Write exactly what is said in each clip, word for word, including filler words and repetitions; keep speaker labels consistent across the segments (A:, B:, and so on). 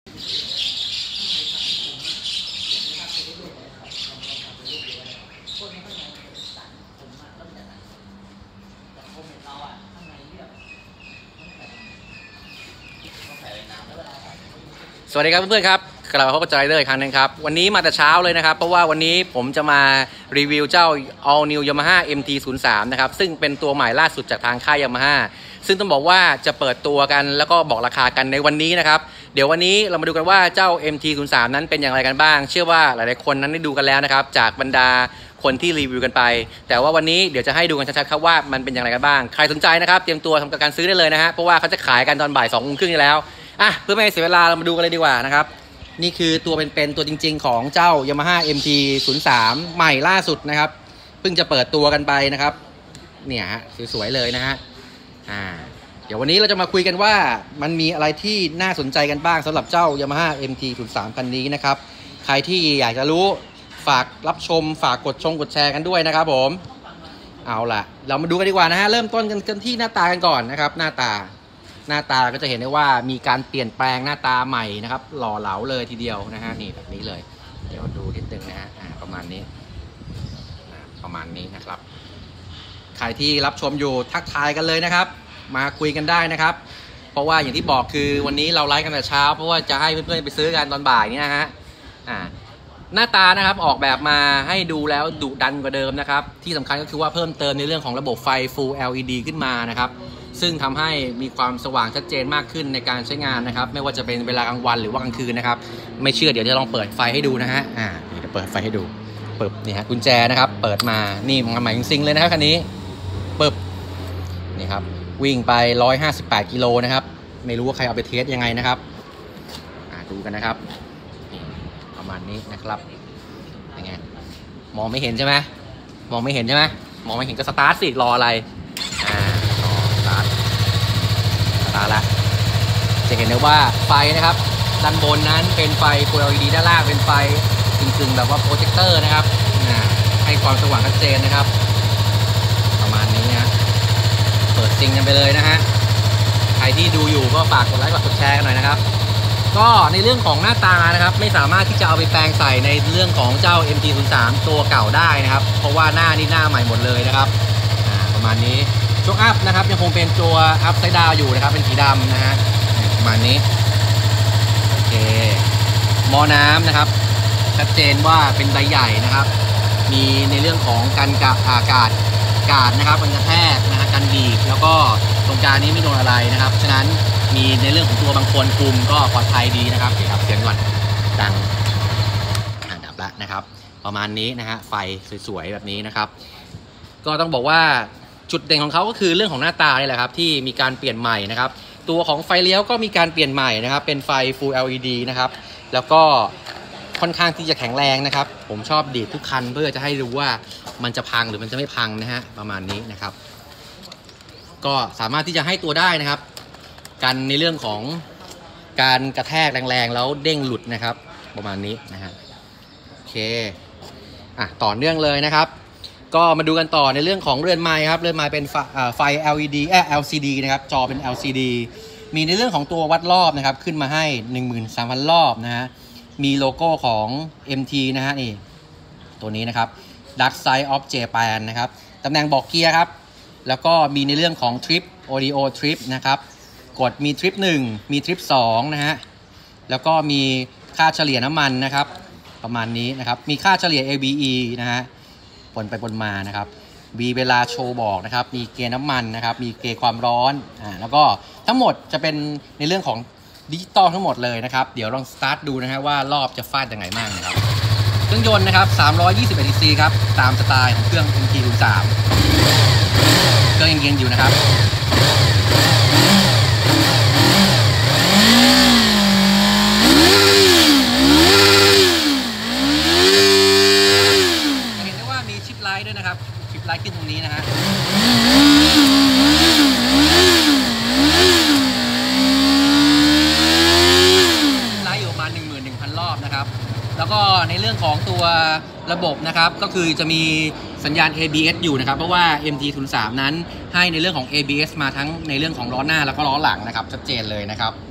A: สวัสดีครับเพื่อนๆครับกลับมาพบกับไรเดอร์อีกครั้งนึงครับวันนี้มาแต่เช้าเลยนะครับเพราะว่าวันนี้ผมจะมารีวิวเจ้า All New Yamaha เอ็ม ที ศูนย์ สาม นะครับซึ่งเป็นตัวใหม่ล่าสุดจากทางค่าย Yamaha ซึ่งต้องบอกว่าจะเปิดตัวกันแล้วก็บอกราคากันในวันนี้นะครับเดี๋ยววันนี้เรามาดูกันว่าเจ้า เอ็ม ที ศูนย์ สาม นั้นเป็นอย่างไรกันบ้างเชื่อว่าหลายๆคนนั้นได้ดูกันแล้วนะครับจากบรรดาคนที่รีวิวกันไปแต่ว่าวันนี้เดี๋ยวจะให้ดูกันชัดๆครับว่ามันเป็นอย่างไรกันบ้างใครสนใจนะครับเตรียมตัวทำการซื้อได้เลยนะฮะเพราะว่าเขาจะขายกันตอนบ่ายสองโมงครึ่งนี้แล้วอ่ะเพื่อไม่ให้เสียเวลาเรามาดูกันเลยดีกว่านะครับนี่คือตัวเป็นๆตัวจริงๆของเจ้า Yamaha เอ็ม ที ศูนย์ สาม ใหม่ล่าสุดนะครับเพิ่งจะเปิดตัวกันไปนะครับเนี่ยฮะสวยๆเลยนะฮะอ่าเดี๋ยววันนี้เราจะมาคุยกันว่ามันมีอะไรที่น่าสนใจกันบ้างสำหรับเจ้า Yamaha เอ็ม ที ศูนย์ สาม คันนี้นะครับใครที่อยากจะรู้ฝากรับชมฝากกดชมกดแชร์กันด้วยนะครับผมเอาล่ะเรามาดูกันดีกว่านะฮะเริ่มต้นกันที่หน้าตากันก่อนนะครับหน้าตาหน้าตาก็จะเห็นได้ว่ามีการเปลี่ยนแปลงหน้าตาใหม่นะครับหล่อเหลาเลยทีเดียวนะฮะนี่แบบนี้เลยเดี๋ยวดูนิดนึงนะฮะประมาณนี้ประมาณนี้นะครับใครที่รับชมอยู่ทักทายกันเลยนะครับมาคุยกันได้นะครับเพราะว่าอย่างที่บอกคือวันนี้เราไลฟ์กันแต่เช้าเพราะว่าจะให้เพื่อนๆไปซื้อกันตอนบ่ายนี่นะฮะอ่าหน้าตานะครับออกแบบมาให้ดูแล้วดุดันกว่าเดิมนะครับที่สำคัญก็คือว่าเพิ่มเติมในเรื่องของระบบไฟ Full แอล อี ดี ขึ้นมานะครับซึ่งทำให้มีความสว่างชัดเจนมากขึ้นในการใช้งานนะครับไม่ว่าจะเป็นเวลากลางวันหรือว่ากลางคืนนะครับไม่เชื่อเดี๋ยวจะลองเปิดไฟให้ดูนะฮะอ่าเดี๋ยวเปิดไฟให้ดูปึ๊บนี่ฮะกุญแจนะครับเปิดมานี่มันใหม่จริงๆเลยนะครับคันนี้ปึ๊บนี่ครับวิ่งไปหนึ่งร้อยห้าสิบแปดกิโลนะครับไม่รู้ว่าใครเอาไปเทสยังไงนะครับอ่าดูกันนะครับนี่ประมาณนี้นะครับยังไงมองไม่เห็นใช่ไหมมองไม่เห็นใช่ไหมมองไม่เห็นก็สตาร์ทสิรออะไรอ่ารอสตาร์ทสตาร์ทละจะเห็นได้ว่าไฟนะครับด้านบนนั้นเป็นไฟ Full แอล อี ดี ด้านล่างเป็นไฟกึ่งๆแบบว่าโปรเจคเตอร์นะครับให้ความสว่างชัดเจนนะครับประมาณนี้นะเปิดจริงกันไปเลยนะฮะใครที่ดูอยู่ก็ฝากกดไลค์กดแชร์กันหน่อยนะครับก็ในเรื่องของหน้าตานะครับไม่สามารถที่จะเอาไปแปลงใส่ในเรื่องของเจ้า เอ็ม ที ศูนย์ สาม ตัวเก่าได้นะครับเพราะว่าหน้านี่หน้าใหม่หมดเลยนะครับประมาณนี้ช่วงอัพนะครับยังคงเป็นตัวอัพไซด์ดาวอยู่นะครับเป็นสีดำนะฮะประมาณนี้โอเคหม้อน้ำนะครับชัดเจนว่าเป็นใบใหญ่นะครับมีในเรื่องของกันกับอากาศกาดนะครับมันกระแทกนะฮะกันดีดแล้วก็ตรงกลางนี้ไม่โดนอะไรนะครับฉะนั้นมีในเรื่องของตัวบางคนคุมก็ปลอดภัยดีนะครับเดี๋ยวครับเสียงก่อนดังดับละนะครับประมาณนี้นะฮะไฟสวยๆแบบนี้นะครับก็ต้องบอกว่าจุดเด่นของเขาก็คือเรื่องของหน้าตานี่แหละครับที่มีการเปลี่ยนใหม่นะครับตัวของไฟเลี้ยวก็มีการเปลี่ยนใหม่นะครับเป็นไฟ Full แอล อี ดี นะครับแล้วก็ค่อนข้างที่จะแข็งแรงนะครับผมชอบดีดทุกคันเพื่อจะให้รู้ว่ามันจะพังหรือมันจะไม่พังนะฮะประมาณนี้นะครับก็สามารถที่จะให้ตัวได้นะครับกันในเรื่องของการกระแทกแรงๆแล้วเด้งหลุดนะครับประมาณนี้นะฮะโอเคอ่ะต่อเนื่องเลยนะครับก็มาดูกันต่อในเรื่องของเรือนไม้ครับเรือนไม้เป็นไฟ แอล อี ดี เอ่อ แอล ซี ดี นะครับจอเป็น แอล ซี ดี มีในเรื่องของตัววัดรอบนะครับขึ้นมาให้ หนึ่งหมื่นสามพัน รอบนะฮะมีโลโก้ของ เอ็ม ที นะฮะนี่ตัวนี้นะครับ Dark Side of Japan นะครับตำแหน่งบอกเกียร์ครับแล้วก็มีในเรื่องของ Trip Audio Trip นะครับกดมีทริปหนึ่งมีทริปสองนะฮะแล้วก็มีค่าเฉลี่ยน้ำมันนะครับประมาณนี้นะครับมีค่าเฉลี่ย เอ บี อี นะฮะปนไปปนมานะครับมีเวลาโชว์บอกนะครับมีเกณฑ์น้ำมันนะครับมีเกณฑ์ความร้อนอ่าแล้วก็ทั้งหมดจะเป็นในเรื่องของดิจิตอลทั้งหมดเลยนะครับเดี๋ยวลองสตาร์ทดูนะฮะว่ารอบจะฟาดยังไงบ้างนะครับเครื่องยนต์นะครับสามร้อยยี่สิบเอ็ดซีซีครับตามสไตล์ของเครื่อง เอ็ม ที ศูนย์ สาม เครื่องยังเย็นอยู่นะครับด้วยนะครับชิปไลท์ขึ้นตรงนี้นะฮะไลท์อยู่ประมาณ หนึ่งหมื่นหนึ่งพัน รอบนะครับแล้วก็ในเรื่องของตัวระบบนะครับก็คือจะมีสัญญาณ เอ บี เอส อยู่นะครับเพราะว่า เอ็ม ที ศูนย์ สาม นั้นให้ในเรื่องของ เอ บี เอส มาทั้งในเรื่องของล้อหน้าแล้วก็ล้อหลังนะครับชัดเจนเลยนะครับ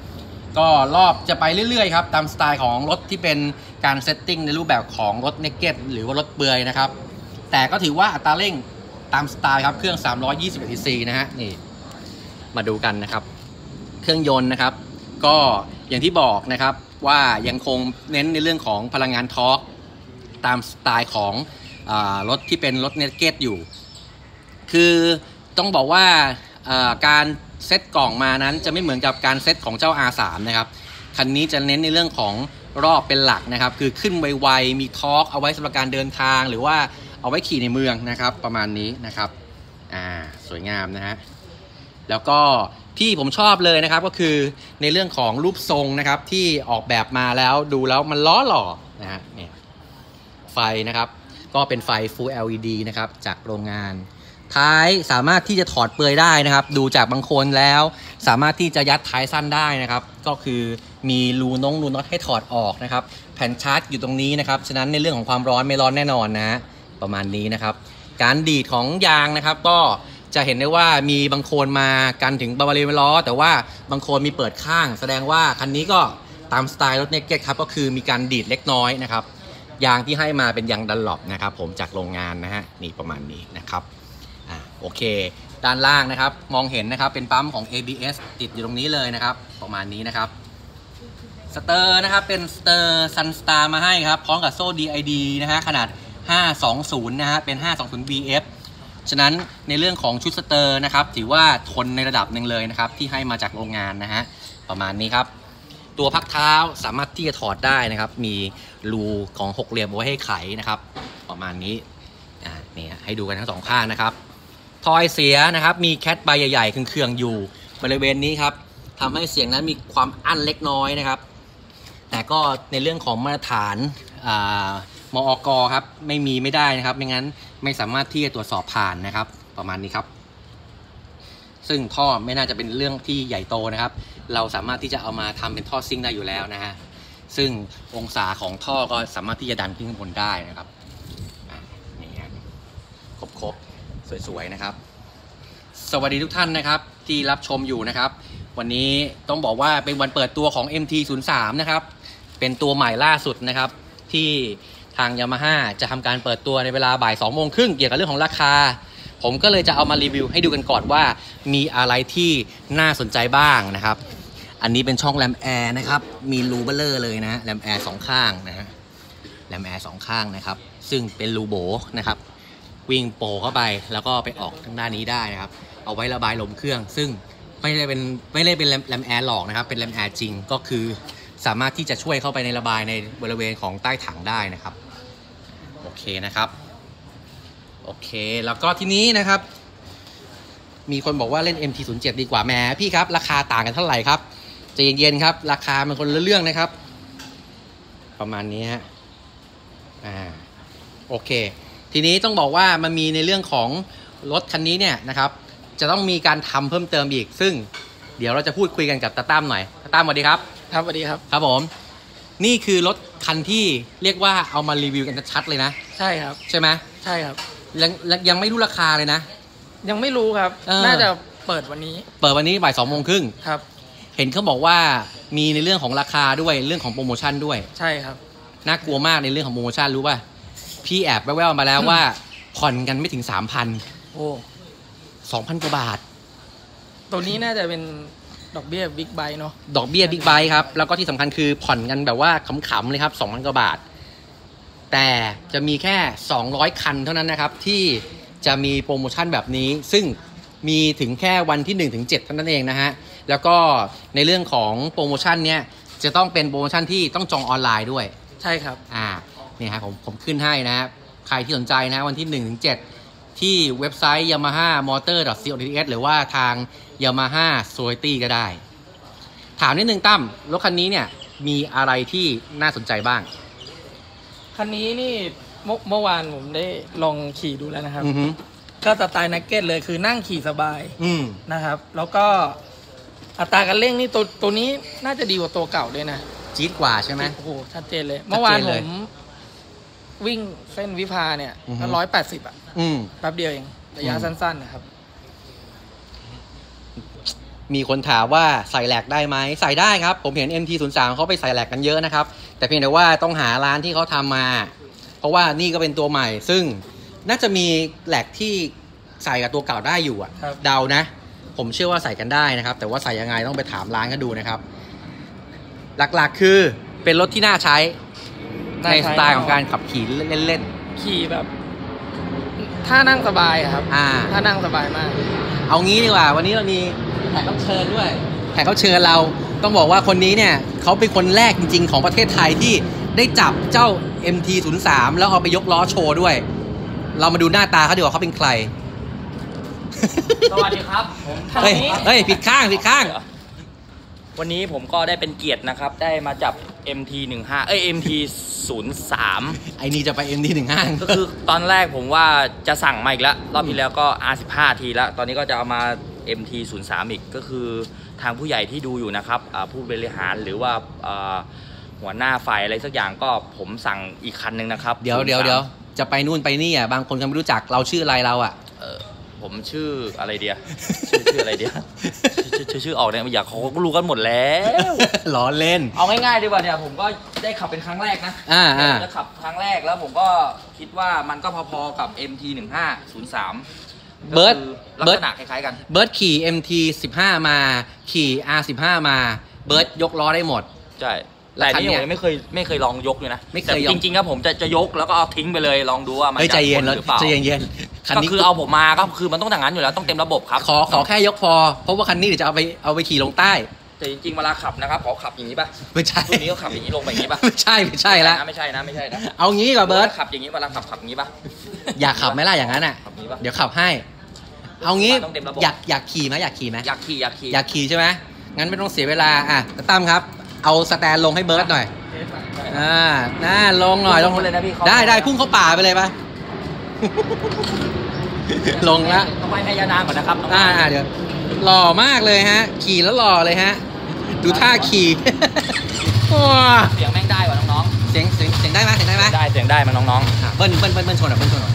A: ก็รอบจะไปเรื่อยๆครับตามสไตล์ของรถที่เป็นการเซตติ้งในรูปแบบของรถเนกเก็ตหรือว่ารถเปลือยนะครับแต่ก็ถือว่าอัตราเร่งตามสไตล์ครับเครื่องสามร้อยยี่สิบเอ็ดซีซีนะฮะนี่มาดูกันนะครับเครื่องยนต์นะครับก็อย่างที่บอกนะครับว่ายังคงเน้นในเรื่องของพลังงานทอร์กตามสไตล์ของอ่ารถที่เป็นรถเนกเก็ตอยู่คือต้องบอกว่าการเซตกล่องมานั้นจะไม่เหมือนกับการเซตของเจ้า อาร์ สาม นะครับคันนี้จะเน้นในเรื่องของรอบเป็นหลักนะครับคือขึ้นไวๆมีทอร์กเอาไว้สำหรับการเดินทางหรือว่าเอาไว้ขี่ในเมืองนะครับประมาณนี้นะครับอ่าสวยงามนะฮะแล้วก็ที่ผมชอบเลยนะครับก็คือในเรื่องของรูปทรงนะครับที่ออกแบบมาแล้วดูแล้วมันล้อหล่อนะฮะเนี่ยไฟนะครับก็เป็นไฟ Full แอล อี ดี นะครับจากโรงงานท้ายสามารถที่จะถอดเปลือยได้นะครับดูจากบางคนแล้วสามารถที่จะยัดท้ายสั้นได้นะครับก็คือมีรูน้องรูน็อตให้ถอดออกนะครับแผ่นชาร์จอยู่ตรงนี้นะครับฉะนั้นในเรื่องของความร้อนไม่ร้อนแน่นอนนะประมาณนี้นะครับการดีดของยางนะครับก็จะเห็นได้ว่ามีบางโคนมากันถึงบริเวณล้อแต่ว่าบางโคนมีเปิดข้างแสดงว่าคันนี้ก็ตามสไตล์รถเนกเก็ตครับก็คือมีการดีดเล็กน้อยนะครับยางที่ให้มาเป็นยางดันหลอปนะครับผมจากโรงงานนะฮะนี่ประมาณนี้นะครับอ่าโอเคด้านล่างนะครับมองเห็นนะครับเป็นปั๊มของ เอ บี เอส ติดอยู่ตรงนี้เลยนะครับประมาณนี้นะครับสเตอร์นะครับเป็นสเตอร์ซันสตาร์มาให้ครับพร้อมกับโซ่ ดี ไอ ดี นะฮะขนาดห้าสองศูนย์นะฮะเป็นห้าสองศูนย์ บี เอฟ ฉะนั้นในเรื่องของชุดสเตอร์นะครับถือว่าทนในระดับหนึ่งเลยนะครับที่ให้มาจากโรงงานนะฮะประมาณนี้ครับตัวพักเท้าสามารถที่จะถอดได้นะครับมีรูของหกเหลี่ยมไว้ให้ไขนะครับประมาณนี้อ่านี่ให้ดูกันทั้งสองข้างนะครับทอยเสียนะครับมีแคทใบใหญ่ๆเครื่องๆอยู่บริเวณนี้ครับทำให้เสียงนั้นมีความอั้นเล็กน้อยนะครับแต่ก็ในเรื่องของมาตรฐานอ่ามอก.ครับไม่มีไม่ได้นะครับไม่งั้นไม่สามารถที่จะตรวจสอบผ่านนะครับประมาณนี้ครับซึ่งท่อไม่น่าจะเป็นเรื่องที่ใหญ่โตนะครับเราสามารถที่จะเอามาทำเป็นท่อซิ่งได้อยู่แล้วนะฮะซึ่งองศาของท่อก็สามารถที่จะดันขึ้นข้างบนได้นะครับนี่ฮะครบๆสวยๆนะครับสวัสดีทุกท่านนะครับที่รับชมอยู่นะครับวันนี้ต้องบอกว่าเป็นวันเปิดตัวของ เอ็ม ที ศูนย์ สาม นะครับเป็นตัวใหม่ล่าสุดนะครับที่ทาง Yamaha จะทำการเปิดตัวในเวลาบ่ายสองโมงครึ่งเกี่ยวกับเรื่องของราคาผมก็เลยจะเอามารีวิวให้ดูกันก่อนว่ามีอะไรที่น่าสนใจบ้างนะครับอันนี้เป็นช่องแรมแอร์นะครับมีรูเบลเลอร์เลยนะแรมแอร์สองข้างนะฮะแรมแอร์สองข้างนะครับซึ่งเป็นรูโบนะครับวิ่งโปเข้าไปแล้วก็ไปออกทางด้านนี้ได้นะครับเอาไว้ระบายลมเครื่องซึ่งไม่ได้เป็นไม่ได้เป็นแรมแอร์หลอกนะครับเป็นแรมแอร์จริงก็คือสามารถที่จะช่วยเข้าไปในระบายในบริเวณของใต้ถังได้นะครับโอเคนะครับโอเคแล้วก็ทีนี้นะครับมีคนบอกว่าเล่น เอ็ม ที ศูนย์ เจ็ด ดีกว่าแหมพี่ครับราคาต่างกันเท่าไหร่ครับใจเย็นๆครับราคามันคนละเรื่องนะครับประมาณนี้ฮะอ่าโอเคทีนี้ต้องบอกว่ามันมีในเรื่องของรถคันนี้เนี่ยนะครับจะต้องมีการทำเพิ่มเติมอีกซึ่งเดี๋ยวเราจะพูดคุยกันกับตาตั้มหน่อยตาตั้มสวัสดีครับ
B: ครับสวัสดีครับ
A: ครับผมนี่คือรถคันที่เรียกว่าเอามารีวิวกันชัดเลยนะ
B: ใช่ครับ
A: ใช่ไหม
B: ใช่ครับ
A: ยังยังไม่รู้ราคาเลยนะ
B: ยังไม่รู้ครับน่าจะเปิดวันนี้
A: เปิดวันนี้บ่ายสองโมงครึ่ง
B: ครับ
A: เห็นเขาบอกว่ามีในเรื่องของราคาด้วยเรื่องของโปรโมชั่นด้วย
B: ใช่ครับ
A: น่ากลัวมากในเรื่องของโปรโมชั่นรู้ป่ะพี่แอบแว่วๆมาแล้วว่าผ่อนกันไม่ถึงสามพัน
B: โอ้
A: สองพันกว่าบาท
B: ตัวนี้น่าจะเป็นดอกเบี้ยบิ๊กไบค์เนาะ
A: ดอกเบี้ยบิ๊กไบค์ครับแล้วก็ที่สำคัญคือผ่อนกันแบบว่าขำๆเลยครับสองพันกว่าบาทแต่จะมีแค่สองร้อยคันเท่านั้นนะครับที่จะมีโปรโมชั่นแบบนี้ซึ่งมีถึงแค่วันที่หนึ่งถึงเจ็ดเท่านั้นเองนะฮะแล้วก็ในเรื่องของโปรโมชั่นเนี้ยจะต้องเป็นโปรโมชั่นที่ต้องจองออนไลน์ด้วย
B: ใช่ครับ
A: อ่าเนี่ยครับผมผมขึ้นให้นะใครที่สนใจนะวันที่หนึ่งถึงเจ็ดที่เว็บไซต์ ยามาฮ่า มอเตอร์ ดอท ซี โอ ที เอส หรือว่าทาง Yamaha Society ก็ได้ถามนิดนึงตั้มรถคันนี้เนี่ยมีอะไรที่น่าสนใจบ้าง
B: คันนี้นี่เมื่อวานผมได้ลองขี่ดูแล้วนะครับ
A: mm-hmm.
B: ก็สไตล์นักเก็ตเลยคือนั่งขี่สบาย
A: mm.
B: นะครับแล้วก็อัตราการเร่งนี่ตัวตัวนี้น่าจะดีกว่าตัวเก่าด้วยนะ
A: จี๊ดกว่าใช่ไหม
B: โอ้โหชัดเจนเลยเมื่อวานผมวิ่งเส้นวิภาเนี่ยก็ร้อยแปดสิบอ่ะแป๊บเดียวเองระยะสั้นๆนะครับ
A: มีคนถามว่าใส่แหลกได้ไหมใส่ได้ครับผมเห็น เอ็ม ที ศูนย์ สาม เขาไปใส่แหลกกันเยอะนะครับแต่เพียงแต่ว่าต้องหาร้านที่เขาทำมาเพราะว่านี่ก็เป็นตัวใหม่ซึ่งน่าจะมีแหลกที่ใส่กับตัวเก่าได้อยู่อะเดานะผมเชื่อว่าใส่กันได้นะครับแต่ว่าใส่ยังไงต้องไปถามร้านกันดูนะครับหลักๆคือเป็นรถที่น่าใช้ในสไตล์ของการขับขี่เล่นๆ
B: ขี่แบบถ้านั่งสบายครับ
A: อ่า
B: ถ้านั่งสบายมาก
A: เอางี้ดีกว่าวันนี้เรามีแขกรับเชิญด้วยแขกรับเชิญเราต้องบอกว่าคนนี้เนี่ยเขาเป็นคนแรกจริงๆของประเทศไทยที่ได้จับเจ้า เอ็ม ที ศูนย์ สาม แล้วเอาไปยกล้อโชว์ด้วยเรามาดูหน้าตาเขาดีกว่าเขาเป็นใคร
C: สวัสดีครับผม
A: เฮ้ยเฮ้ยผิดข้างผิดข้าง
C: วันนี้ผมก็ได้เป็นเกียรตินะครับได้มาจับ เอ็ม ที สิบห้า เอ้ย เอ็ม ที ศูนย์ สาม
A: ไอ้นี่จะไป เอ็ม ที สิบห้า
C: ก็คือตอนแรกผมว่าจะสั่งมาอีกแล้วรอบที่แล้วก็ อาร์ สิบห้า ทีแล้วตอนนี้ก็จะเอามา เอ็ม ที ศูนย์ สาม อีกก็คือทางผู้ใหญ่ที่ดูอยู่นะครับผู้บริหารหรือว่าหัวหน้าฝ่ายอะไรสักอย่างก็ผมสั่งอีกคันนึงนะครับ
A: เดี๋ยวเดี๋ยวเดี๋ยวจะไปนู่นไปนี่อ่ะบางคนก็ไม่รู้จักเราชื่ออะไรเราอ่ะ
C: ผมชื่ออะไรเดียชื่อชื่ออะไรเดียชื่อชื่อออกเนี่ยอยากเขาก็รู้กันหมดแล้ว
A: ล้อเล่น
C: เอาง่ายๆดีกว่าเนี่ยผมก็ได้ขับเป็นครั้งแรกนะ
A: อ่าอ่า
C: จะขับครั้งแรกแล้วผมก็คิดว่ามันก็พอๆกับ เอ็ม ที สิบห้า ศูนย์ สาม
A: เบิร์ด
C: ลักษณะคล้ายๆกัน
A: เบิร์ดขี่ เอ็ม ที สิบห้า มาขี่ อาร์ สิบห้า มาเบิร์ดยกล้อได้หมด
C: ใช่แต่นี่ผมไม่เคยไม่เคยลองยกเลยนะ
A: ไม่เคย
C: จริงๆครับผมจะจะยกแล้วก็เอาทิ้งไปเลยลองดูว่ามัน
A: จะทนหรือเปล่า
C: ใจ
A: เย็น
C: ๆก็คือเอาผมมาก็คือมันต้องอย่างนั้นอยู่แล้วต้องเต็มระบบครับ
A: ขอขอแค่ยกพอเพราะว่าคันนี้เดี๋ยวจะเอาไปเอาไปขี่ลงใต้
C: แต่จริงๆเวลาขับนะครับขอขับอย่างนี้ป่ะ
A: ไม่ใช่
C: ตัวนี้ก็ขับอย่างนี้ลงไปอย่างนี้ป่ะ
A: ไม่ใช่ไม่ใช่แล้ว
C: ไม่ใช่นะไม่ใช่นะ
A: เอางี้ก่อนเบิร์ด
C: ขับอย่างนี้เวลาขับขับอย่างนี้ป่ะ
A: อยากขับไหมล่ะอย่างนั้นอ่ะเดี๋ยวขับให้เอางี้อยากอยากขี่ไหมอยากขี่ไหม
C: อยากขี่อยากขี่
A: อยากขี่ใช่ไหมงั้นไม่ต้องเสียเวลาอ่ะตั้มครับเอาสแตนลงให้เบิร์ดหน่อยอ่าน่าลงหน่อยลง
C: เลยนะพี่
A: ได้ได้พุ่งเข้าป่าไปเลยปะลงแล้ว
C: ต้องไปพยานางก่อนนะครับ
A: อ่าเดี๋ยวหล่อมากเลยฮะขี่แล้วหล่อเลยฮะดูท่าขี่
C: เสียงแม่งได้ว่ะน้อง
A: ๆเสียงเสียงเสียงได้ไหมเสียงได้ไหม
C: ได้เสียงได้มาน้อง
A: ๆเบิ้ลเบิ้ลเบิ้ลเบิ้ลชนอ่ะเบิ้ลชนอ่ะ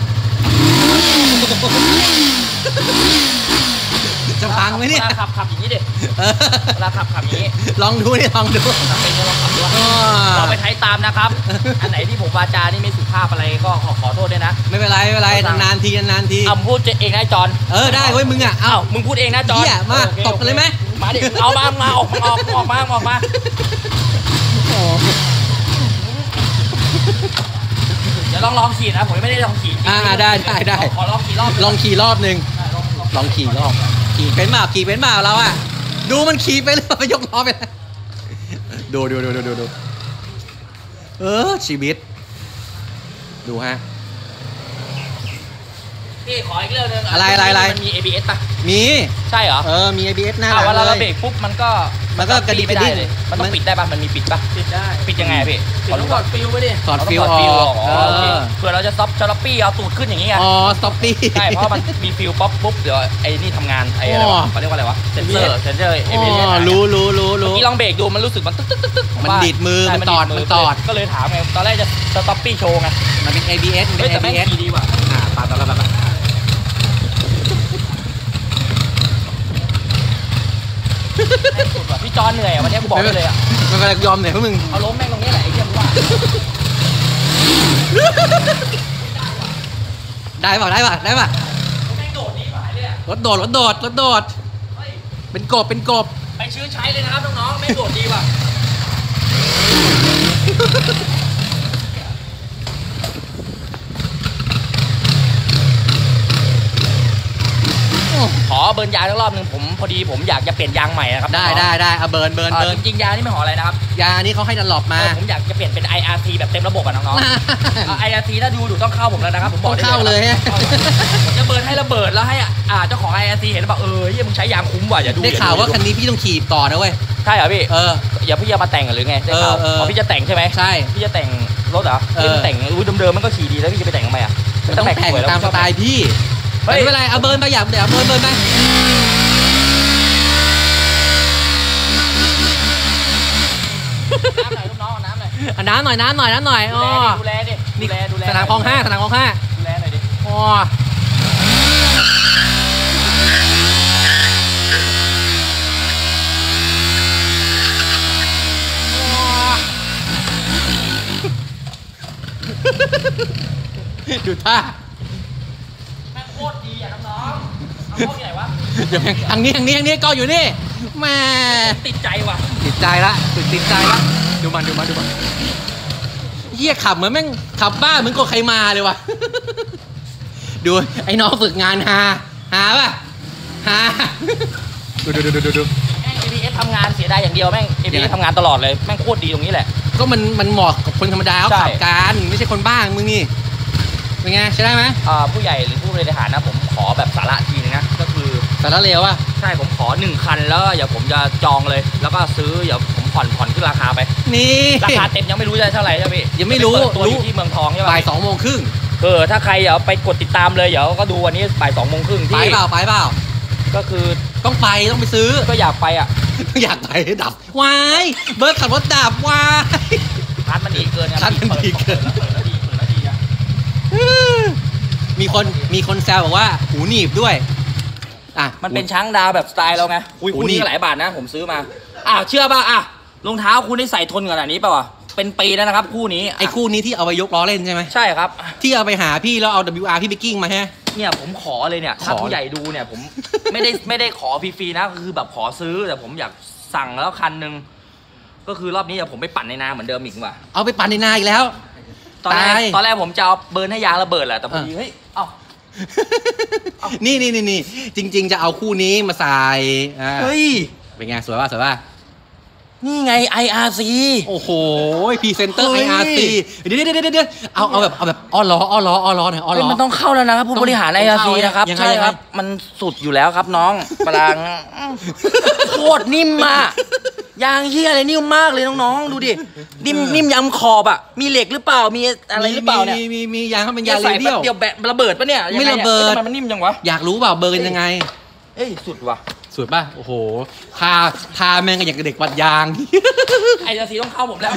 A: จะพังไหมเนี่ย
C: ขับขับอย่างนี้ดิเวลาขับขับอย่างนี้
A: ลองดูนี่ลองดู
C: เป็นลองขับดูเราไปใช้ตามนะครับอันไหนที่ผมวาจานี่ไม่สุภาพอะไรก็ขอขอโทษด้วยนะ
A: ไม่เป็นไรไม่เป็นไรนานทีนานที
C: เอาพูดเองนะจอน
A: เออได้เว้ยมึงอ่ะ
C: เอ้ามึงพูดเองนะจอน
A: มาตบกันเลยไหม
C: มาดิเอามามาออกออกออกมาออกมาเดี๋ยวลองลองขี่นะผมไม่ได้ลองขี่
A: อ่าได้ได้ได้
C: ขอลองขี่รอบ
A: ลองขี่รอบหนึ่งลองขี่รอบขี่เป็นมาขี่เป็นมาเราอ่ะดูมันขี่ไปเลยไปยกล้อไปดูดูดูดูดูดูเออชีวิตดูฮะ
C: พี่ขออีกเรื่องนึง
A: อะไรอะไรอะไร
C: มันมี เอ บี เอส ป่ะ
A: มี
C: ใช่เหรอ
A: เออมี เอ บี เอส หน้า
C: หลังเลยเวลาเราเบรกปุ๊บมันก็
A: มันก็กระดิก
C: ไม่ได้เลยมันต้องปิดได้ป่ะมันมีปิดป่ะ
B: ปิดได้
C: ปิดยังไงพี่
B: ขอรู้ก่อนฟิลไปดิ
A: ถอดฟิลออก
C: เผื่อเราจะซ็อปชอลปี้เอาตูดขึ้นอย่างงี้ไง
A: อ๋อซ็อปปี้
C: ใช่เพราะมันมีฟิลป๊อปปุ๊บเดี๋ยวไอ้นี่ทำงานไอ้อะไรวะเขาเรียกว่าอะไรวะเซนเซอร์เซนเซอร์ เอ บี เอส
A: รู้รู้รู้รู้
C: เมื่อกี้ลองเบรกดูมันรู้สึกมันตึ๊กตึ๊กตึ๊กตึ๊ก
A: มันดีดมือมันตอดมันตอด
C: ก็เลยถามไงตอนแรกจะสต็อปปี้โชว์ไง
A: มันเป็น เอ บี เอส มันเป็น
C: เอ บี เอส ดีว่ะ
A: อ่าปาดปาดปาด
C: พี่จอนเหนื่อยอ่ะวันนี้กูบอกเลยอ่ะ
A: มันก็ยอมเหนื่อยเพราะมึง
C: เอาล้มแม่งตรงนี้แหละไอ้เหี้ยว่า
A: ได้ป่ะได้ป่ะได้ป่ะ
C: แม่งโดดนี่ป่ะเนี่ย
A: รถโดดรถโดดรถโดดเป็นกบเป็นกบ
C: ไปชื้อใช้เลยนะครับน้องๆแม่งโดดดีป่ะขอเบิร์นยางสักรอบหนึ่งผมพอดีผมอยากจะเปลี่ยนยางใหม่นะครับ
A: ได้ได้ได้เอาเบิร์นเบิร์นเบิร์น
C: จริงๆยางนี่ไม่หออะไรนะครับ
A: ยางนี้เขาให้ดันหลบมา
C: ผมอยากจะเปลี่ยนเป็น ไอ อาร์ ที แบบเต็มระบบอ่ะน้องๆ ไอ อาร์ ที ถ้าดูดูต้องเข้าผมแล้วนะครับผมบอก
A: เข้าเลย
C: ผมจะเบิร์นให้ระเบิดแล้วให้อ่าเจ้าของ ไอ อาร์ ที เห็นแล้วบอกเออเฮ้ยมึงใช้ยางคุ้มว่ะอย่าดู
A: ได้ข่าวว่าคันนี้พี่ต้องขี่ต่อนะเว้ย
C: ใช่เหรอพี่
A: เออ
C: อย่าพี่จะมาแต่งหรือไงได้ข่าวอ๋อพี่จะแต่งใช่ไหม
A: ใช่
C: พี่จะแต่งรถเหรอพี่แต่งอุ้ยเดิมๆมันก็ขี่ดีแล้วพี่จะไปแต่งทำไมอ่ะ
A: ต้องแต่งตามสไตล์พี่ไม่เป็นไรเอาเบิร์นไปอย่าเดี๋ยวเบิร์นเบิร์นไป
C: น้ำหน่อยลูกน้องน้ำหน่อย
A: น้ำหน่อยน้ำหน่อยน้ำหน่อยอ๋อ
C: ดูแลดิดูแลดูแล
A: สนามคลองห้าสนามคลองห้า
C: ดูแลหน่อยดิ
A: อ๋อดูท่า
C: แม่งโคตรดีอ่ะน้องๆเอาเข้าที่ไหนวะ
A: เดี๋ยวทางนี้ทางนี้ทางนี้ก็อยู่นี่แม่
C: ติดใจว่ะ
A: ติดใจละติดติดใจละดูมันดูมันดูมันเหี้ยขับเหมือนแม่งขับบ้าเหมือนกับใครมาเลยวะ ดูไอ้น้องฝึกงานหาหาป่ะหาดูดูดูดูดู
C: แม่ง เอ บี เอส ทำงานเสียดายอย่างเดียวแม่ง เอ บี เอส ทำงานตลอดเลยแม่งโคตรดีตรงนี้แหละ
A: ก็มันมันเหมาะกับคนธรรมดาเขา
C: ใช่
A: ขับการไม่ใช่คนบ้ามึงนี่เป็นไงใช่ได้ไหม
C: อ่าผู้ใหญ่หรือผู้บริหารนะผมขอแบบสาระทีนึงนะก็คือ
A: สาระเลวอ่ะ
C: ใช่ผมขอหนึ่งคันแล้วเดี๋ยวผมจะจองเลย แล้วก็ซื้อเดี๋ยวผมผ่อนผ่อนขึ้นราคาไป
A: นี่
C: ราคาเต็มยังไม่รู้จะเท่าไหร่ใช่ไหมพี่
A: ยังไม่รู้
C: เปิดตัวอ
A: รู้
C: ยู่ที่เมืองทองใช่ไหม
A: บ่ายสองโมงครึ่ง
C: เออถ้าใครเดี๋ยวไปกดติดตามเลยเดี๋ยวก็ดูวันนี้บ่ายสองโมงครึ่ง
A: ไป
C: ที่
A: เปล่าไปเปล่า
C: ก็คือ
A: ต้องไปต้องไปซื้อ
C: ก็อยากไปอ่ะ
A: อยากไปดับวายเบิร์ดขับรถดับวาย
C: คันมันดีเกิน
A: คันมันดีเกิน
C: เปิดแล้วดีเปิดแล้วดีอ่ะ
A: มีคนมีคนแซวบอกว่าหูหนีบด้วยอ่ะ
C: มันเป็นช้างดาวแบบสไตล์เราไงคุย
A: โอ้
C: คู่
A: นี่
C: นี้ก็หลายบาทนะผมซื้อมาอ่ะเชื่อป่ะอ่ะรองเท้าคุณได้ใส่ทนขนาดนี้ป่ะวะเป็นปีแล้วนะครับคู่นี้
A: ไอ้คู่นี้ที่เอาไปยกล้อเล่นใช่ไหม
C: ใช่ครับ
A: ที่เอาไปหาพี่แล้วเอา ดับเบิลยู อาร์ พี่ไปกิ้งมาฮะ
C: เนี่ยผมขอเลยเนี่ยถ้า
A: ขอ
C: ผู้ใหญ่ดูเนี่ยผม ไม่ได้ไม่ได้ขอฟรีๆนะคือแบบขอซื้อแต่ผมอยากสั่งแล้วคันหนึ่งก็คือรอบนี้เดี๋ยวผมไปปั่นในนาเหมือนเดิมอีกว่ะ
A: เอาไปปั่นในนาอีกแล้ว
C: ตอนแรก
A: ตาย
C: ตอนแรกผมจะเอาเบิร์นให้ยางระเบิดแหละแต่พอดี
A: อ่ะ
C: เฮ้ยเอ้า เอ้า
A: นี่นี่นี่นี่จริง ๆ จะเอาคู่นี้มาใส่อ่า
C: เฮ้ย
A: เป็นไงสวยป่ะสวยป่ะ
C: นี่ไง ไอ อาร์ ซี
A: โอ้โหพรีเซนเตอร์
C: เฮ้
A: ไอย อาร์ซีเดี๋ยวเดี๋ยวเดี๋ยวเดี๋ยวเอาเอาแบบเอาแบบอ้อล้ออ้อล้ออ้อล้อหน่อยอ้อ
C: เฮ้ย
A: ล้อ
C: มันต้องเข้าแล้วนะครับผู้บริหาร
A: ต้
C: ไอ
A: อง
C: อาร์
A: เข้า
C: ซีนะครับ
A: ยังไง
C: ใช่ครับ
A: ยังไง
C: มันสุดอยู่แล้วครับน้องปรางโคตรนิ่มมากยางเฮียอะไรนิ่มมากเลยน้องๆดูดินิ่มนิ่มยำขอบอ่ะมีเหล็กหรือเปล่ามีอะไรหรือเปล่าเนี่ย
A: มีมีมียางเขาเป็นยาง
C: ใส่
A: เรี
C: แป๊
A: ยว
C: บเดียวแบะระเบิดปะเนี่ยยังง
A: ไม่ระเบิด
C: นี่ยอ้ยทำไมมันนิ่มจังวะ
A: อยากรู้เปล่าเบอร์กันยังไง
C: เอ้ยสุดว่ะ
A: สวยป่ะโอ้โหทาทาแม่งก็อย่างกับเด็กวัดยาง
C: ไออาร์ซีต้องเข้าผมแล้ว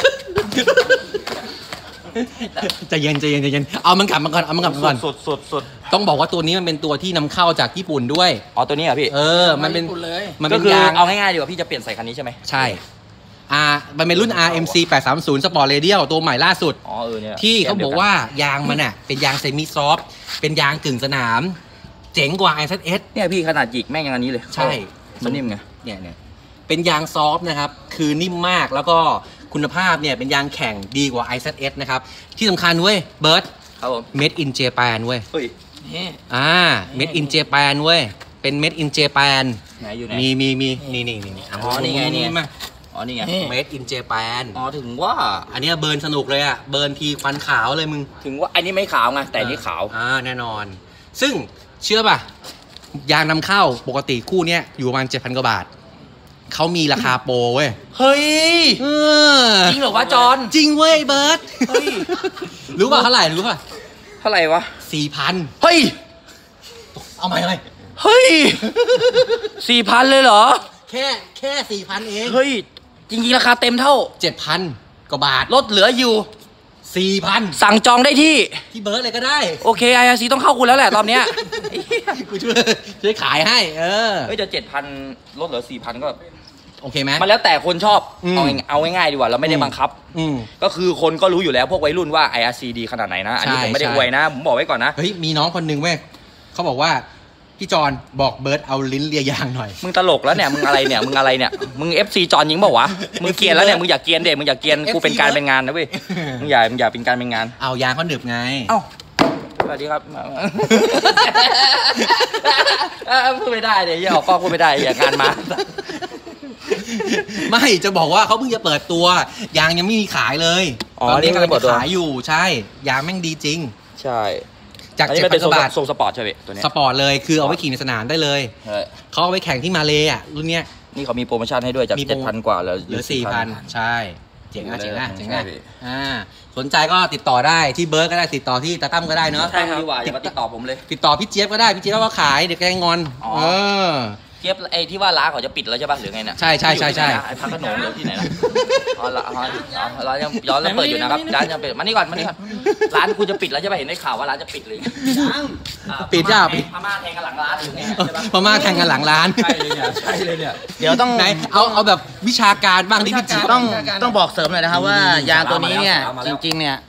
A: ใจเย็นใจเย็นใจเย็นเอามันกลับมาก่อนเอามันกลับมาก่อน
C: สุดสุดสุด
A: ต้องบอกว่าตัวนี้มันเป็นตัวที่นำเข้าจากญี่ปุ่นด้วย
C: อ๋อตัวนี้เหรอพี่
A: เออ มันเป็น
B: ญี่ปุ่นเลย
A: มัน
C: ก็
A: เป็น
C: คือย
A: าง
C: เอาง่ายๆดีกว่าพี่จะเปลี่ยนใส่คันนี้ใช่ไหม
A: ใช่ อ่า มันเป็นรุ่น อาร์ เอ็ม ซี แปดสามศูนย์ Sport Radial ตัวใหม่ล่าสุด
C: อ๋อเออเนี่ย
A: ที่เขาบอกว่ายางมันอ่ะ เป็นยางเซมิซอฟต์เป็นยางกึ่งสนาม เจ๋งกว่า ไอ เซด เอส
C: เนี่ยพี่ขนาดหยิกแม่งอย่างอันนี้เลย
A: ใช่
C: มันนิ่มไง
A: เนี่ยเนี่ยเป็นยางซอฟต์นะครับ คือนิ่มมากแล้วก็คุณภาพเนี่ยเป็นยางแข่งดีกว่า ไอ เซด เอส นะครับ ที่สำคัญเว้ยเบิร์ด
C: ครับผม
A: Made in Japan เว้ย
C: เฮ้ย
B: นี่
A: อ่า Made in Japan เว้ย เป็น Made in Japan
C: ไหนอยู่ไหน
A: มีมีมีนี่นี่นี่
C: อ๋อนี่ไงนี่ไง
A: มา
C: อ๋อนี่ไง
A: Made in Japan
C: อ๋อถึงว่า
A: อันเนี้ยเบิร์นสนุกเลยอ่ะ เบิร์นทีควันขาวเลยมึง
C: ถึงว่าอันนี้ไม่ขาวไงแต่อันนี้ขาว
A: อ่าแน่นอน ซึ่งเชื่อป่ะ ยางนำเข้าปกติคู่เนี้ยอยู่ประมาณเจ็ดพันกว่าบาท เขามีราคาโปรเว้ย
C: เฮ้ย
A: เออ
C: จริงเหรอวะจอน
A: จริงเว้ยเบิร์ด
C: เฮ้ย
A: รู้ป่ะเท่าไหร่รู้ป่ะ
C: เท่าไหร่วะ
A: สี่พัน
C: เฮ้ย
A: เอาไหมเอาไหม
C: เฮ้ยสี่พันเลยเหรอ
A: แค่แค่สี่พันเอง
C: เฮ้ยจริงๆราคาเต็มเท่า
A: เจ็ดพันกว่าบาท
C: ลดเหลืออยู่
A: สี่พัน
C: สั่งจองได้ที่
A: ที่เบิร์ดเลยก็ได้
C: โอเค ไอ อาร์ ซี ต้องเข้าคุณแล้วแหละตอนเนี้ย
A: กูช่วยช่วยขายให้ เออ
C: เฮ้ยจะเจ็ดพันลดเหลือสี่พันก็
A: โอเคไหม
C: มันแล้วแต่คนชอบ
A: อืม
C: เอาง่ายเอาง่ายๆดีกว่า เราไม่ได้
A: อืม
C: บังคับ
A: อืม
C: ก็คือคนก็รู้อยู่แล้วพวกวัยรุ่นว่า ไอ อาร์ ซี ดีขนาดไหนนะ อันนี้
A: ใช่
C: ผมไม่ได้
A: ใช่
C: อวยนะ ผมบอกไว้ก่อนนะ
A: เฮ้ย มีน้องคนหนึ่งเว้ยเขาบอกว่า พี่จอนบอกเบิร์ดเอาลิ้นเลียยางหน่อย
C: มึงตลกแล้วเนี่ย มึงอะไรเนี่ย มึงอะไรเนี่ย มึง เอฟ ซี จอนยิงเปล่าวะ มึงเกรียนแล้วเนี่ย มึงอยากเกรียนเด็มึงอยากเกรียน กูเป็นการเป็นงานนะเว้ย มึงอย่ามึงอย่าเป็นการเป็นงาน
A: เอายางเขาหนึบไง
C: เอ้า สวัสดีครับ เออพูดไม่ได้เดี๋ยวอย่าออกกล้องพูดไม่ได้อย่างงานมา
A: ไม่จะบอกว่าเขาเพิ่งจะเปิดตัว ยางยังไม่มีขายเลย
C: อ๋อ
A: ตอนนี้
C: นี่
A: กำลัง
C: เปิด
A: จะ
C: ตัว
A: ขายอยู่ใช่ ยางแม่งดีจริง
C: ใช่
A: จาก
C: อัน
A: เจ็
C: นี้
A: ด
C: มัน
A: พั
C: เป็น น
A: กว่าบาท
C: ทรงสปอร์ตใช่ไหมตัวเนี้ย
A: สปอร์ตเลยคือเอาไว้ขี่ในสนามได้เลย
C: เฮ้ย
A: เขาเอาไว้แข่งที่มาเลยอ่ะรุ่นเนี้ย
C: นี่เขามีโปรโมชั่นให้ด้วยจาก
A: มีโปร
C: เจ็ดพันกว่าเหลือ
A: เหลือสี่พันใช่เจ๋งอ่ะเจ๋งอ่ะ
C: ใช่
A: เจ๋งอ่ะ
C: พี่
A: อ่าสนใจก็ติดต่อได้ที่เบิร์ดก็ได้ติดต่อที่ตาตั้มก็ได้เนอะ
C: ใช่ครับดีกว่าอย่ามาติดต่อผมเลย
A: ติดต่อพี่เจี๊ยบก็ได้พี่เจี๊ยบก็ขายเดี๋ยวแกงอน
C: อ๋อ
A: เออ
C: เจี๊ยบไอ้ที่ว่าร้านเขาจะปิดแล้วใช่ป่ะหรือไงเนี่ย
A: ใช่ใช่ใช่ใช่
C: ไอ้พักขนมหรือที่ไหนนะอ๋อละอ๋ออ๋อร้านยังย้อนแล้วเปิดอยู่นะครับร้านยังเปิดมานี่ก่อนมานี่ก่อนร้านกูจะปิดแล้วใช่ป่ะเห็นได้ข่าวว่าร้านจะปิดเลยอ่า
A: ปิดจ้าปิด
C: พม่าแทงกันหลังร้านหรือไงใช่ป่ะ
A: พม่าแข่งกันหลังร้าน
C: ใช่เลยเนี่ยใช่เลยเนี่ยเดี๋ยวต้อง
A: ไหนเอาเอาแบบวิชาการบ้างที่พี่เจี๊ยบ
B: ต้อง
C: ต้องบอกเสริมหน่อยนะครับว่ายางตัวนี้เนี่ย
A: เอามา
C: จ
A: แล้ว
C: ริงๆเนี่ย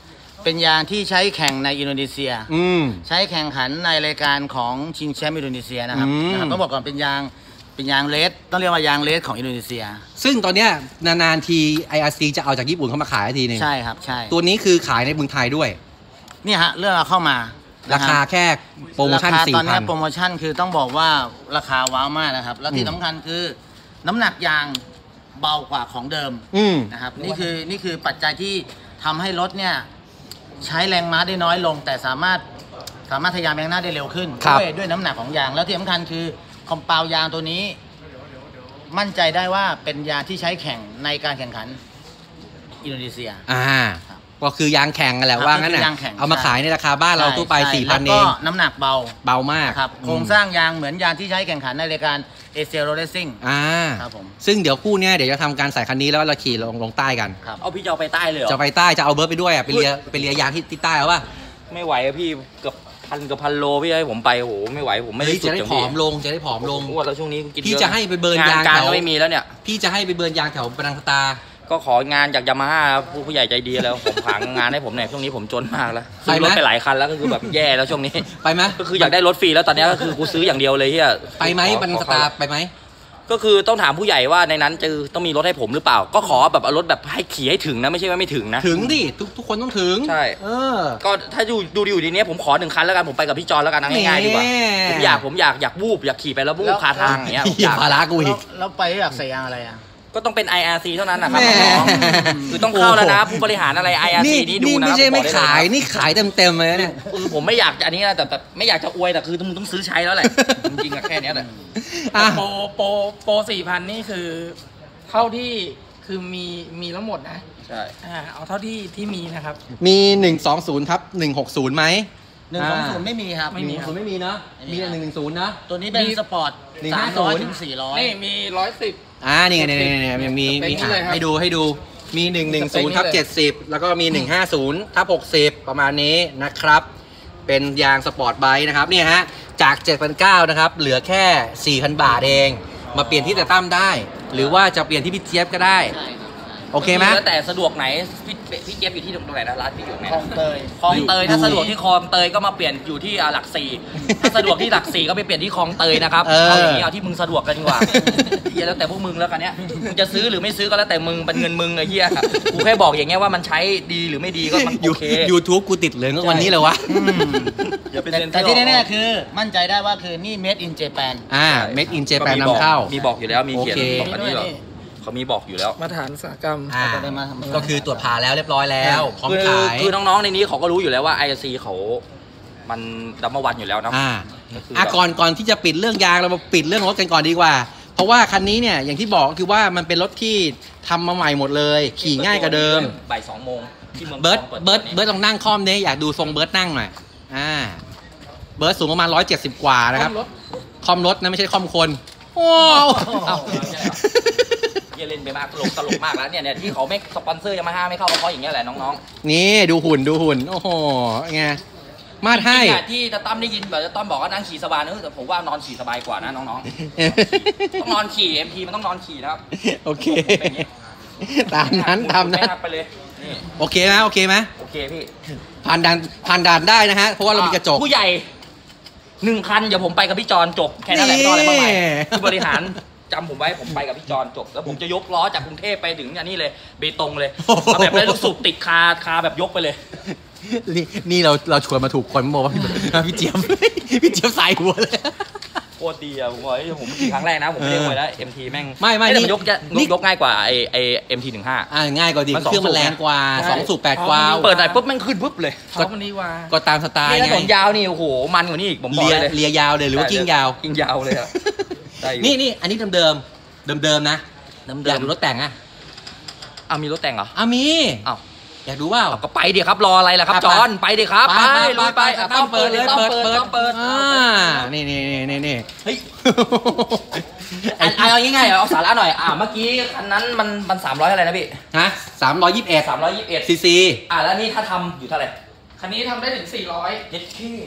D: เป็นยางที่ใช้แข่งในอินโดนีเซีย
A: อืม
D: ใช้แข่งขันในรายการของชิงแชมป์อินโดนีเซียนะครับ
A: อืม
D: นะครับต้องบอกก่อนเป็นยางเป็นยางเลสต้องเรียกว่ายางเลสของอินโดนีเซีย
A: ซึ่งตอนเนี้ยนานๆที ไอ อาร์ ซี จะเอาจากญี่ปุ่นเข้ามาขายทีนึง
D: ใช่ครับใช่
A: ตัวนี้คือขายในเมืองไทยด้วย
D: เนี่ยฮะเรื่องเอาเข้ามา
A: ราคาแค่โปรโมชั่น
D: ราคา
A: สี่
D: ตอน
A: พั
D: นี้
A: น
D: โปรโมชั่นคือต้องบอกว่าราคาว้าวมากนะครับ แล้ว
A: อื
D: ที่
A: ม
D: สำคัญคือน้ำหนักยางเบากว่าของเดิม
A: อืม
D: นะครับนี่คือนี่คือปัจจัยที่ทำให้รถเนี่ยใช้แรงม้าได้น้อยลง แต่สามารถสามารถทะยานแรงหน้าได้เร็วขึ้น
A: ครับ
D: ด้วยด้วยน้ำหนักของยาง แล้วที่สำคัญคือคอมเปาวยางตัวนี้ มั่นใจได้ว่าเป็นยางที่ใช้แข่งในการแข่งขันอินโดนีเซีย
A: อ่า
D: ครับ
A: ก็คือยางแข่งกันแหละ
D: ครับ
A: ว่างั้น
D: ก็คื
A: น่ะ
D: อยางแข่ง
A: เอามาขายในราคาบ้านเราทั่วไป
D: ใช่
A: สี่พัน
D: แล้ว
A: เอ
D: ก็
A: ง
D: น้ำหนักเบา
A: เบามาก
D: ครับโครงสร้างยางเหมือนยางที่ใช้แข่งขันในรายการเอเชียโรเลสซิ่ง
A: อ่า
D: ครับผม
A: ซึ่งเดี๋ยวคู่เนี้ยเดี๋ยวจะทำการใส่คันนี้แล้วเราขี่ลงลงใต้กัน
D: ครับ
C: เอาพี่จะเอาไปใต้เลยเหรอ
A: จะไปใต้จะเอาเบิร์ดไปด้วยอ่ะไปเลียไปเลียยางที่ที่ใต้เอาป่ะ
C: ไม่ไหวอะพี่เกือบพันกับพันโลพี่ให้ผมไปโอ้โหไม่ไหวผมไม่ได้
A: เฮ้ย
C: สุด
A: จะได้
C: อย่าง
A: ผ
C: พี่
A: อมลงจะได้ผอมลง
C: อ้วนแล้วช่วงนี้กิน
A: พี่
C: เยอ
A: จะให้ไปเบิร์น
C: งาน
A: ยาง
C: การ
A: แถว
C: ก็ไม่มีแล้วเนี่ย
A: พี่จะให้ไปเบิร์นยางแถวปนังสตา
C: ก็ของานจากยามาฮ่าผู้ผู้ใหญ่ใจดีแล้วผมหางานให้ผมหน่อยช่วงนี้ผมจนมากแล้ว
A: ไป
C: ซื้อ
A: ไหม
C: รถไปหลายคันแล้วก็คือแบบแย่แล้วช่วงนี้
A: ไปไหม
C: ก็คืออยากได้รถฟรีแล้วตอนนี้ก็คือกูซื้ออย่างเดียวเลยเฮีย
A: ไปไหม
C: ขอ
A: ปนังส
C: ขอ
A: ตา
C: ขอ
A: ไปไหม
C: ก็คือต้องถามผู้ใหญ่ว่าในนั้นจะต้องมีรถให้ผมหรือเปล่า ก็ขอแบบเอารถแบบให้ขี่ให้ถึงนะไม่ใช่ว่าไม่ถึงนะ
A: ถึงดิทุกทุกคนต้องถึง
C: ใช่
A: เออ
C: ก็ถ้าดูดูอยู่ดีเนี้ยผมขอหนึ่งคันแล้วกันผมไปกับพี่จอนแล้วกันนะง่ายๆดีกว่า
A: แหม
C: ผมอยากผมอยากอยากวูบอยากขี่ไปแล้ววูบคาทางอย่างเงี้ยผม
A: อย่า
C: อยาก
A: ภาระกูอีก
D: แล้วแล้วไปอยากใส่ยางอะไรอ่ะ
C: ก็ต้องเป็น ไอ อาร์ ซี เท่านั้นนะครับ
A: แหม
C: น้องๆคือต้องเข้าแล้วนะผู้บริหารอะไร ไอ อาร์ ซี นี่ดู
A: นี่
C: นะ
A: ไม่ใช่
C: ผบ
A: ไม่
C: อกด้เล
A: ขาย
C: นะ
A: นี่ขายเต็มเต็มๆเลยนะเนี่ย
C: คือผมไม่อยากจะอันนี้นะแต่แต่ไม่อยากจะอวยแต่คือมึงต้องซื้อใช้แล้วแหละจริงๆอะแค่เนี้ยแหละ
A: อ่ะ
B: โปรโปรโปรสี่พันนี่คือ เท่าที่คือมีมีทั้งหมดนะ
C: ใช่
B: อ่าเอาเท่าที่ที่มีนะครับ
A: มีหนึ่งสองศูนย์ทับหนึ่งหกศูนย์ไหม
D: หนึ่งสองศูนย์ไม่มีครับ
B: ไม่มี
A: ศูนย์ไม่มีเนาะมีแต่หนึ่งหนึ่งศูนย์นะ
D: ตัวนี้เป็น
B: มี
D: สปอร์ต
A: หนึ่ง
D: สา
A: ห้าม
D: ร้อย
A: ศูนย์
D: ถึงสี่ร้อย
B: นี่มีร้อยสิบ
A: อ่านี่ไงเนี่ยเนี่ยเนี่ยเนี่ยมี
B: เป็น
A: มี
B: อย่างนี้เลยครับ
A: ให้ดูให้ดูมีหนึ่งหนึ่งศูนย์ทับ
B: เป็น
A: เจ็ดสิบแล้วก็มีหนึ่งห้าศูนย์ทับหกสิบประมาณนี้นะครับ เป็นยางสปอร์ตไบค์นะครับเนี่ยฮะจาก เจ็ดพันเก้าร้อย นะครับ เหลือแค่ สี่พัน บาทเอง มาเปลี่ยนที่แต่ตั้มได้ หรือว่าจะเปลี่ยนที่พี่เจี๊ยบก็ได้ โอเคไหม
C: แล้วแต่สะดวกไหนพี่พี่เจี๊ยบอยู่ที่ตรงไหนนะร้านพี่อยู่ไหน
D: คลองเตย
C: คลองเตย
A: อยู่
C: ถ้าสะดวกที่คลองเตยก็มาเปลี่ยนอยู่ที่อ่าหลักสี่ถ้าสะดวกที่หลักสี่ก็ไปเปลี่ยนที่คลองเตยนะครับ
A: เออ
C: เอาอย่างนี้เอาที่มึงสะดวกกันดีกว่าเฮียแล้วแต่พวกมึงแล้วกันเนี้ยมึงจะซื้อหรือไม่ซื้อก็แล้วแต่มึงเป็นเงินมึงไอ้เฮียกูแค่บอกอย่างเงี้ยว่ามันใช้ดีหรือไม่ดีก็มันโอเค
A: ยูทูบกูติดเลยก็วันนี้เลยวะ
C: อย่าเป็น
D: แต่
C: เซ็นเซอ
D: แต่
C: ร์
D: ที่แน่ๆคือมั่นใจได้ว่าคือนี่ made in Japan
A: อ่า made in Japan นำเข้า
C: มีบอกอยู่แล้วมีเขียน
A: โอเค
C: บอกอันนี้เหรอเขามีบอกอยู่แล้ว
B: มาตรฐานอุตสาหกรรม
A: อ่า
D: ก็ได้มาทำ
A: ก็คือตรวจผ่านแล้วเรียบร้อยแล้ว พร้อม
C: คือ
A: ขาย
C: คือน้องๆในนี้เขาก็รู้อยู่แล้วว่า ไอ อาร์ ซี เขามันดับเบิลวันอยู่แล้วเนาะ
A: อ่า
C: ก็คือ
A: อ่ะ
C: แบบ
A: ก่อนก่อนที่จะปิดเรื่องยางเรามาปิดเรื่องรถกันก่อนดีกว่า เพราะว่าคันนี้เนี่ยอย่างที่บอกก็คือว่ามันเป็นรถที่ทำมาใหม่หมดเลย ขี่ง่ายกว่าเดิม
C: บ่ายสองโมงที่เมือง
A: เบิร์ด
C: ทองปิ
A: เบิร์ด
C: ตัวนี้
A: เบิร์ดลองนั่งคล่อมเนี่ยอยากดูทรงเบิร์ดนั่งหน่อยอ่าเบิร์ดสูงประมาณร้อยเจ็ดสิบกว่านะครับ
B: รถ
A: คล่อมรถนะไม่ใช่คล่อมคนโอ้
C: เอ้าเหี้ยเล่นไปมากตลกตลกมากแล้วเนี่ยเนี่ยที่เขาไม่สปอนเซอร์ยามาฮ่าไม่เข้าก็เพราะอย่างเงี้ยแหละน้อง
A: นี่ดูหุ่นดูหุ่นโอ้โหไงมาด
C: ๆ
A: ให้
C: จริงๆอะที่ตาตั้มได้ยินแบบตาตั้มบอกว่านั่งขี่สบายนะแต่ผมว่านอนขี่สบายกว่านะน้องๆต้องนอนขี่ เอ็ม ที มันต้องนอนขี่นะครับ
A: โอเค ตามนั้นตามนั้น
C: ไหักไปเลยนี่
A: โอเคไหมโอเคไหม
C: โอเคพี่
A: ผ่านด่านผ่านด่านได้นะฮะเพราะว่าเรามีกระจก
C: ผู้ใหญ่หนึ่งคันเดี๋ยวผมไปกับพี่จอนจบแค่นั้นแหละไม่ต้องอะไรมากมาย
A: นี่
C: ผู้บริหารจำผมไว้ผมไปกับพี่จอนจบ แล้วผมจะยกล้อจากกรุงเทพไปถึงอันนี้เลยเบตงเลยเอาแบบได้ลูกสูบติดคาคาแบบยกไปเลย
A: นี่นี่เราเราชวนมาถูกคนบอกว่าพี่พี่เจี๊ยบ พี่เจี๊ยบใส่หัวเลย
C: โคตรดีอะผมบอกให้ผมขี่ครั้งแรกนะผมไม่ได้เคยได้ เอ็ม ที แม่ง
A: ไม่ไม่
C: แต่
A: นี่
C: นยกจะ
A: นี่
C: ยกง่ายกว่าไอไอเอ็มทีหนึ่งห้า
A: อ่าง่ายกว่าดี
C: มันสอง
A: เครื่องมันแรงกว่า
B: ใช่
A: สองสูบแปดกวาล์ว
C: เปิดหน่อยปุ๊บแม่งขึ้นปุ๊บเลย
B: เขามันนี้ว่า
A: ก็ตามสไตล์
C: นี่ถ
A: ไง
C: นนยาวนี่โอ้โหมันกว่านี้อีกผมบอก
A: เลีย
C: เลย
A: เลียยาวเลยหรือว่ากิ้งยาว
C: กิ้งยาวเลยอะได้อยู่
A: นี่นี่อันนี้เดิมเดิมเดิมเดิมๆนะ
C: เดิม
A: อยากดูรถแต่งอ่ะ
C: เอามีรถแต่งเหรอ
A: อ่ะมี
C: อ้าว
A: อยากดูว่า
C: เอาก็ไปดิครับรออะไรล่ะครับ
A: ไป
C: จอนไปดิครับไป
A: ไป
C: ลุยไปอ่ะ
A: ต้องเปิดเลย
C: ต้อง
A: เปิด
C: เปิด
A: เปิด
C: ต้องเปิด
A: อ่านี่นี่นี่นี่นี่
C: เฮ้ยอันอันเอาง่ายๆเอาสาระหน่อยอ่ะเมื่อกี้คันนั้นมันมันสามร้อยอะไรนะพี่
A: ฮะสามร้อยยี่สิบเอ็ด
C: สามร้อยยี่สิบเอ็ด
A: ซีซี
C: อ่ะแล้วนี่ถ้าทำอยู่เท่าไหร่
B: คันนี้ทำได้ถึงสี่ร้อย
C: เจ็ดขี้